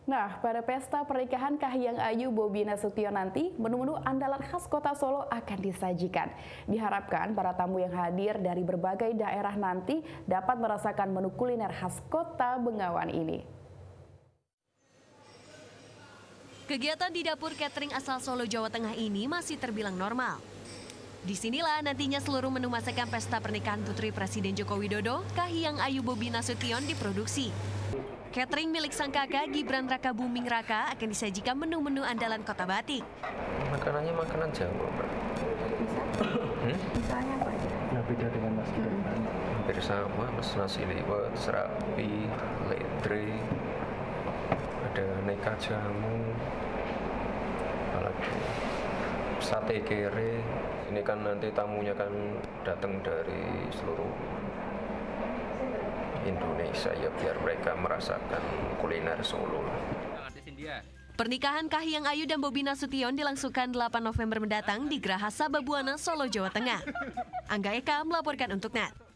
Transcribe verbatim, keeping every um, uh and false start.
Nah, pada pesta pernikahan Kahiyang Ayu Bobi Nasution nanti, menu-menu andalan khas kota Solo akan disajikan. Diharapkan para tamu yang hadir dari berbagai daerah nanti dapat merasakan menu kuliner khas kota Bengawan ini. Kegiatan di dapur catering asal Solo, Jawa Tengah ini masih terbilang normal. Disinilah nantinya seluruh menu masakan pesta pernikahan Putri Presiden Joko Widodo, Kahiyang Ayu Bobi Nasution diproduksi. Catering milik sang kakak Gibran Raka Buming Raka akan disajikan menu-menu andalan Kota Batik. Makanannya makanan Jawa, Mbak. Hmm? Misalnya apa aja? Nah, beda dengan nasi liwet. Hampir sama, mas. Nasi liwet, serapi, ledre, ada aneka jamu, apalagi sate kere. Ini kan nanti tamunya kan datang dari seluruh Indonesia, ya biar mereka merasakan kuliner Solo. Pernikahan Kahiyang Ayu dan Bobi Nasution dilangsungkan delapan November mendatang di Geraha Sababwana, Solo, Jawa Tengah. Angga Eka melaporkan untuk N E T.